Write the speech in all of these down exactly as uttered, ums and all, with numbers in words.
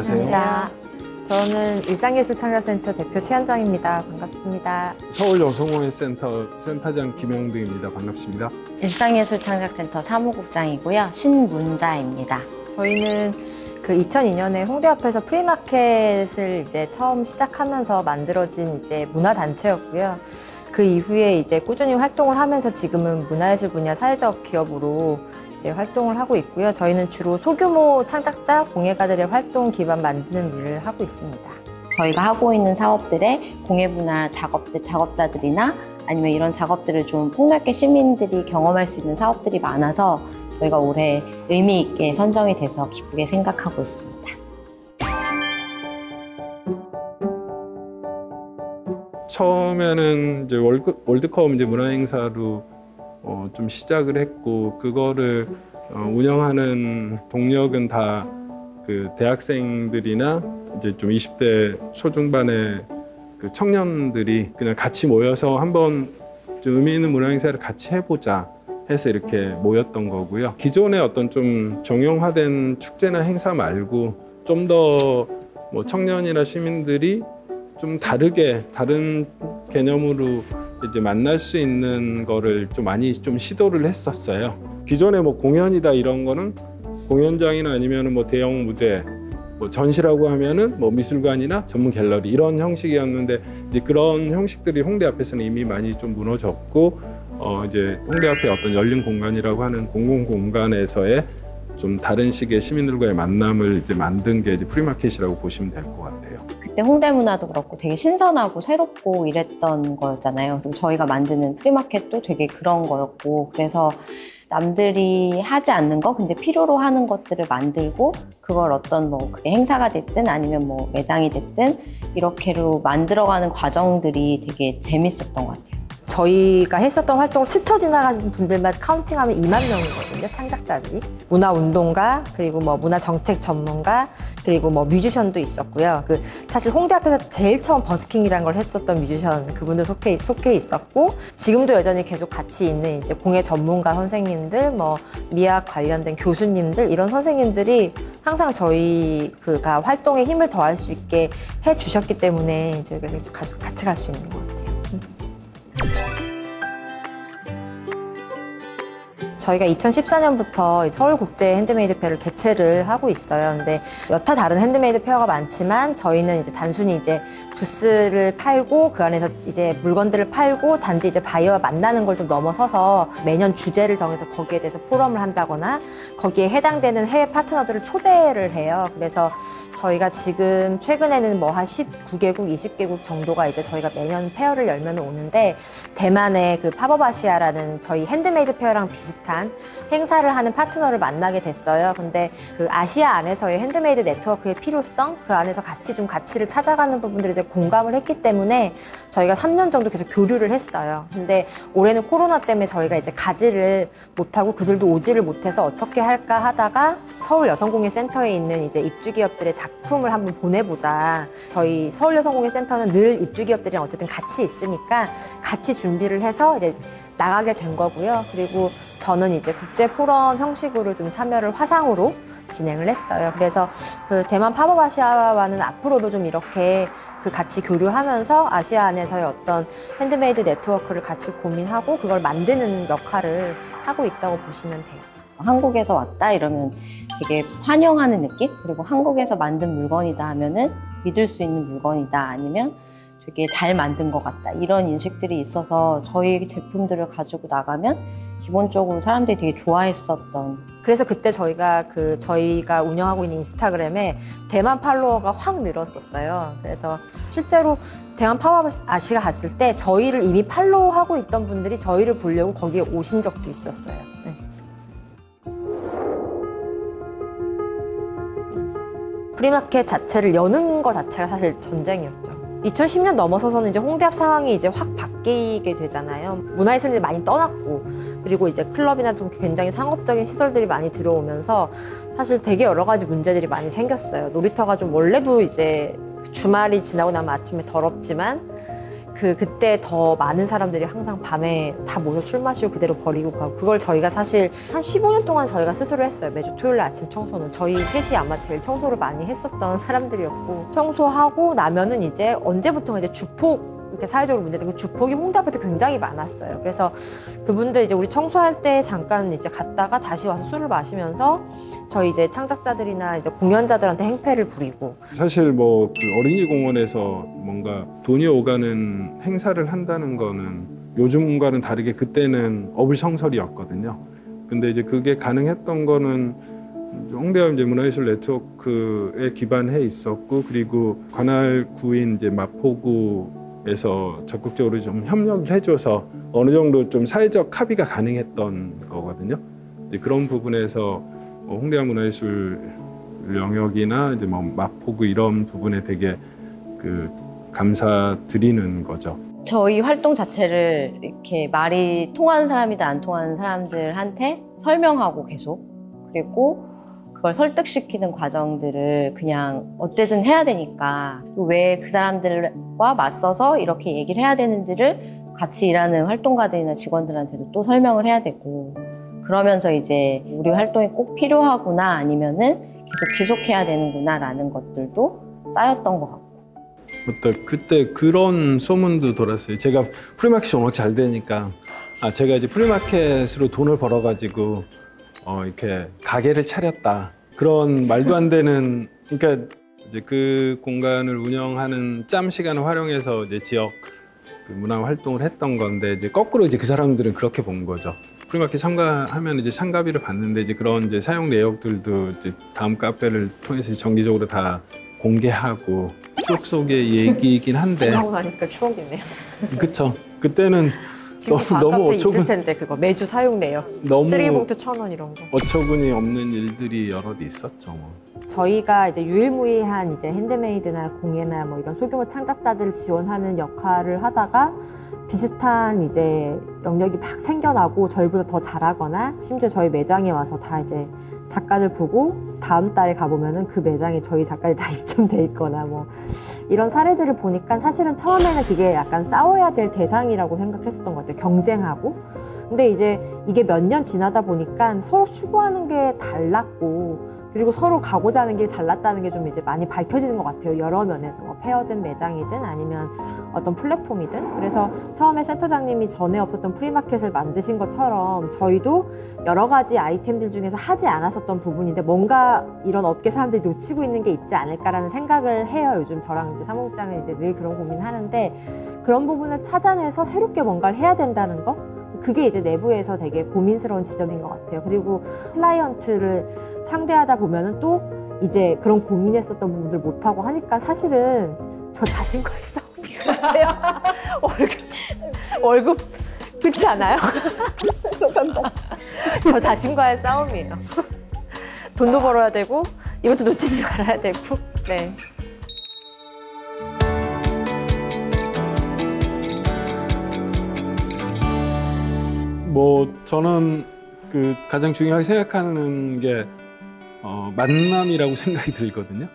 반갑습니다. 저는 일상예술창작센터 대표 최현정입니다. 반갑습니다. 서울여성공예센터 센터장 김영등입니다. 반갑습니다. 일상예술창작센터 사무국장이고요. 신문자입니다. 저희는 그 이천이 년에 홍대 앞에서 프리마켓을 이제 처음 시작하면서 만들어진 이제 문화단체였고요. 그 이후에 이제 꾸준히 활동을 하면서 지금은 문화예술 분야 사회적 기업으로 이제 활동을 하고 있고요. 저희는 주로 소규모 창작자, 공예가들의 활동 기반 만드는 일을 하고 있습니다. 저희가 하고 있는 사업들의 공예분야 작업들, 작업자들이나 아니면 이런 작업들을 좀 폭넓게 시민들이 경험할 수 있는 사업들이 많아서 저희가 올해 의미 있게 선정이 돼서 기쁘게 생각하고 있습니다. 처음에는 이제 월드, 월드컵 이제 문화행사로 어, 좀 시작을 했고, 그거를 어, 운영하는 동력은 다 그 대학생들이나 이제 좀 이십 대 초중반의 그 청년들이 그냥 같이 모여서 한번 좀 의미 있는 문화행사를 같이 해보자 해서 이렇게 모였던 거고요. 기존의 어떤 좀 정형화된 축제나 행사 말고 좀 더 뭐 청년이나 시민들이 좀 다르게 다른 개념으로 이제 만날 수 있는 거를 좀 많이 좀 시도를 했었어요. 기존에 뭐 공연이다 이런 거는 공연장이나 아니면은 뭐 대형 무대, 뭐 전시라고 하면은 뭐 미술관이나 전문 갤러리 이런 형식이었는데, 이제 그런 형식들이 홍대 앞에서는 이미 많이 좀 무너졌고, 어 이제 홍대 앞에 어떤 열린 공간이라고 하는 공공 공간에서의 좀 다른 식의 시민들과의 만남을 이제 만든 게 이제 프리마켓이라고 보시면 될 것 같아요. 그때 홍대 문화도 그렇고 되게 신선하고 새롭고 이랬던 거였잖아요. 그리고 저희가 만드는 프리마켓도 되게 그런 거였고, 그래서 남들이 하지 않는 거 근데 필요로 하는 것들을 만들고, 그걸 어떤 뭐 그게 행사가 됐든 아니면 뭐 매장이 됐든 이렇게로 만들어가는 과정들이 되게 재밌었던 것 같아요. 저희가 했었던 활동을 스쳐 지나가는 분들만 카운팅하면 이만 명이거든요, 창작자들이. 문화운동가, 그리고 뭐 문화정책 전문가, 그리고 뭐 뮤지션도 있었고요. 그 사실 홍대 앞에서 제일 처음 버스킹이라는 걸 했었던 뮤지션, 그분도 속해, 속해 있었고, 지금도 여전히 계속 같이 있는 이제 공예 전문가 선생님들, 뭐 미학 관련된 교수님들, 이런 선생님들이 항상 저희가 활동에 힘을 더할 수 있게 해 주셨기 때문에 저희가 계속 같이 갈 수 있는 것 같아요. 저희가 이천십사 년부터 서울국제 핸드메이드 페어를 개최를 하고 있어요. 근데 여타 다른 핸드메이드 페어가 많지만 저희는 이제 단순히 이제 부스를 팔고 그 안에서 이제 물건들을 팔고 단지 이제 바이어와 만나는 걸 좀 넘어서서 매년 주제를 정해서 거기에 대해서 포럼을 한다거나 거기에 해당되는 해외 파트너들을 초대를 해요. 그래서 저희가 지금 최근에는 뭐 한 십구 개국, 이십 개국 정도가 이제 저희가 매년 페어를 열면 오는데, 대만의 그 팝업아시아라는 저희 핸드메이드 페어랑 비슷한 행사를 하는 파트너를 만나게 됐어요. 근데 그 아시아 안에서의 핸드메이드 네트워크의 필요성, 그 안에서 같이 좀 가치를 찾아가는 부분들에 대해 공감을 했기 때문에 저희가 삼 년 정도 계속 교류를 했어요. 근데 올해는 코로나 때문에 저희가 이제 가지를 못하고 그들도 오지를 못해서 어떻게 할까 하다가 서울여성공예센터에 있는 이제 입주기업들의 작품을 한번 보내보자. 저희 서울여성공예센터는 늘 입주기업들이랑 어쨌든 같이 있으니까 같이 준비를 해서 이제 나가게 된 거고요. 그리고 저는 이제 국제 포럼 형식으로 좀 참여를 화상으로 진행을 했어요. 그래서 그 대만 팝업 아시아와는 앞으로도 좀 이렇게 그 같이 교류하면서 아시아 안에서의 어떤 핸드메이드 네트워크를 같이 고민하고 그걸 만드는 역할을 하고 있다고 보시면 돼요. 한국에서 왔다 이러면 되게 환영하는 느낌? 그리고 한국에서 만든 물건이다 하면은 믿을 수 있는 물건이다, 아니면 되게 잘 만든 것 같다, 이런 인식들이 있어서 저희 제품들을 가지고 나가면 기본적으로 사람들이 되게 좋아했었던. 그래서 그때 저희가 그 저희가 운영하고 있는 인스타그램에 대만 팔로워가 확 늘었었어요. 그래서 실제로 대만 팝업 아시아 갔을 때 저희를 이미 팔로우하고 있던 분들이 저희를 보려고 거기에 오신 적도 있었어요. 네. 프리마켓 자체를 여는 거 자체가 사실 전쟁이었죠. 이천십 년 넘어서서는 이제 홍대 앞 상황이 이제 확 바뀌게 되잖아요. 문화예술인들이 많이 떠났고, 그리고 이제 클럽이나 좀 굉장히 상업적인 시설들이 많이 들어오면서 사실 되게 여러 가지 문제들이 많이 생겼어요. 놀이터가 좀 원래도 이제 주말이 지나고 나면 아침에 더럽지만 그 그때 더 많은 사람들이 항상 밤에 다 모여서 술 마시고 그대로 버리고 가고 그걸 저희가 사실 한 십오 년 동안 저희가 스스로 했어요. 매주 토요일 아침 청소는 저희 셋이 아마 제일 청소를 많이 했었던 사람들이었고 청소하고 나면은 이제 언제부턴가 이제 주폭 이렇게 사회적으로 문제되고 주폭이 홍대 앞에도 굉장히 많았어요. 그래서 그분들 이제 우리 청소할 때 잠깐 이제 갔다가 다시 와서 술을 마시면서 저희 이제 창작자들이나 이제 공연자들한테 행패를 부리고 사실 뭐 그 어린이 공원에서 뭔가 돈이 오가는 행사를 한다는 거는 요즘과는 다르게 그때는 어불성설이었거든요. 근데 이제 그게 가능했던 거는 홍대와 이제 문화예술 네트워크에 기반해 있었고 그리고 관할구인 이제 마포구 에서 적극적으로 좀 협력을 해줘서 어느 정도 좀 사회적 합의가 가능했던 거거든요. 이제 그런 부분에서 홍대와 문화예술 영역이나 이제 뭐 마포구 이런 부분에 되게 그 감사드리는 거죠. 저희 활동 자체를 이렇게 말이 통하는 사람이다 안 통하는 사람들한테 설명하고 계속 그리고 그걸 설득시키는 과정들을 그냥 어쨌든 해야 되니까 왜 그 사람들과 맞서서 이렇게 얘기를 해야 되는지를 같이 일하는 활동가들이나 직원들한테도 또 설명을 해야 되고 그러면서 이제 우리 활동이 꼭 필요하구나 아니면은 계속 지속해야 되는구나 라는 것들도 쌓였던 것 같고 맞다. 그때 그런 소문도 돌았어요. 제가 프리마켓이 워낙 잘 되니까 아 제가 이제 프리마켓으로 돈을 벌어가지고 어, 이렇게 가게를 차렸다. 그런 말도 안 되는, 그러니까 이제 그 공간을 운영하는 짬 시간을 활용해서 이제 지역 그 문화 활동을 했던 건데 이제 거꾸로 이제 그 사람들은 그렇게 본 거죠. 프리마켓 참가하면 이제 참가비를 받는데 이제 그런 이제 사용 내역들도 이제 다음 카페를 통해서 정기적으로 다 공개하고 추억 속의 얘기이긴 한데. 지나고 나니까 추억이네요. 그쵸. 그때는 지금 너무, 너무 어처구니 있을 텐데 그거 매주 사용돼요. 너무 쓰리봉투 천 원 이런 거. 어처구니 없는 일들이 여럿 있었죠. 뭐. 저희가 이제 유일무이한 이제 핸드메이드나 공예나 뭐 이런 소규모 창작자들을 지원하는 역할을 하다가 비슷한 이제 영역이 막 생겨나고 저희보다 더 잘하거나 심지어 저희 매장에 와서 다 이제 작가들 보고 다음 달에 가보면은 그 매장에 저희 작가들 다 입점돼 있거나 뭐 이런 사례들을 보니까 사실은 처음에는 그게 약간 싸워야 될 대상이라고 생각했었던 것 같아요. 경쟁하고. 근데 이제 이게 몇 년 지나다 보니까 서로 추구하는 게 달랐고 그리고 서로 가고자 하는 길이 달랐다는 게 좀 이제 많이 밝혀지는 것 같아요. 여러 면에서 뭐 페어든 매장이든 아니면 어떤 플랫폼이든. 그래서 처음에 센터장님이 전에 없었던 프리마켓을 만드신 것처럼 저희도 여러 가지 아이템들 중에서 하지 않았었던 부분인데 뭔가 이런 업계 사람들이 놓치고 있는 게 있지 않을까라는 생각을 해요. 요즘 저랑 이제 사무국장은 이제 늘 그런 고민하는데 그런 부분을 찾아내서 새롭게 뭔가를 해야 된다는 거. 그게 이제 내부에서 되게 고민스러운 지점인 것 같아요. 그리고 클라이언트를 상대하다 보면은 또 이제 그런 고민했었던 부분들 못하고 하니까 사실은 저 자신과의 싸움인 것 같아요. 월급, 월급, 그렇지 않아요? 저 자신과의 싸움이에요. 돈도 벌어야 되고 이것도 놓치지 말아야 되고. 네. 뭐 저는 그 가장 중요하게 생각하는 게 어, 만남이라고 생각이 들거든요.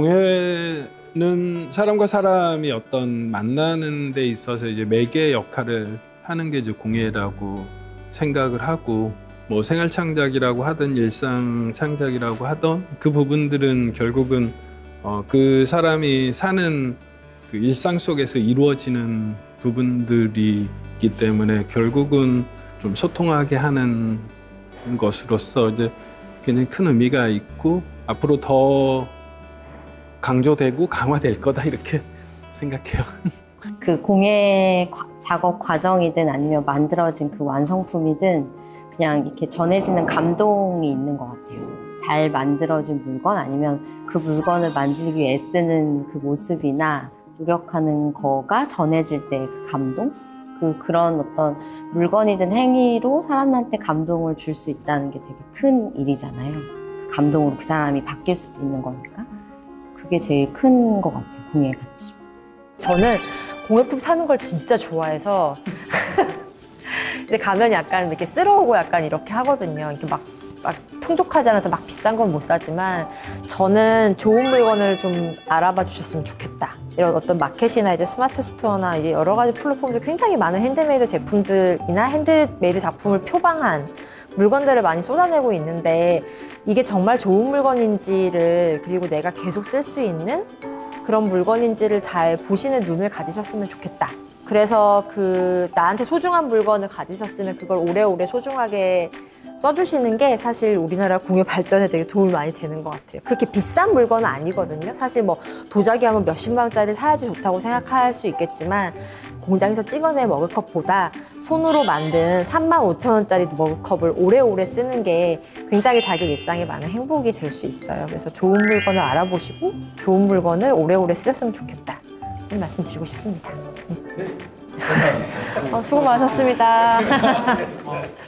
공예는 사람과 사람이 어떤 만나는 데 있어서 이제 매개 역할을 하는 게 이제 공예라고 생각을 하고 뭐 생활 창작이라고 하든 일상 창작이라고 하던 그 부분들은 결국은 어, 그 사람이 사는 그 일상 속에서 이루어지는 부분들이기 때문에 결국은 좀 소통하게 하는 것으로서 이제 굉장히 큰 의미가 있고 앞으로 더 강조되고 강화될 거다 이렇게 생각해요. 그 공예 작업 과정이든 아니면 만들어진 그 완성품이든 그냥 이렇게 전해지는 감동이 있는 것 같아요. 잘 만들어진 물건 아니면 그 물건을 만들기 위해 애쓰는 그 모습이나 노력하는 거가 전해질 때 그 감동? 그 그런 어떤 물건이든 행위로 사람한테 감동을 줄 수 있다는 게 되게 큰 일이잖아요. 감동으로 그 사람이 바뀔 수도 있는 거니까. 그게 제일 큰 것 같아요, 공예 가치. 저는 공예품 사는 걸 진짜 좋아해서 이제 가면 약간 이렇게 쓸어오고 약간 이렇게 하거든요. 이렇게 막, 막 풍족하지 않아서 막 비싼 건 못 사지만 저는 좋은 물건을 좀 알아봐 주셨으면 좋겠다. 이런 어떤 마켓이나 이제 스마트 스토어나 이제 여러 가지 플랫폼에서 굉장히 많은 핸드메이드 제품들이나 핸드메이드 작품을 표방한 물건들을 많이 쏟아내고 있는데 이게 정말 좋은 물건인지를 그리고 내가 계속 쓸 수 있는 그런 물건인지를 잘 보시는 눈을 가지셨으면 좋겠다. 그래서 그 나한테 소중한 물건을 가지셨으면 그걸 오래오래 소중하게 써주시는 게 사실 우리나라 공예 발전에 되게 도움이 많이 되는 것 같아요. 그렇게 비싼 물건은 아니거든요. 사실 뭐 도자기 하면 몇십만 원짜리 사야지 좋다고 생각할 수 있겠지만 공장에서 찍어낸 머그컵보다 손으로 만든 삼만 오천 원짜리 머그컵을 오래오래 쓰는 게 굉장히 자기 일상에 많은 행복이 될 수 있어요. 그래서 좋은 물건을 알아보시고 좋은 물건을 오래오래 쓰셨으면 좋겠다. 이 말씀 드리고 싶습니다. 네. 어, 수고 많으셨습니다.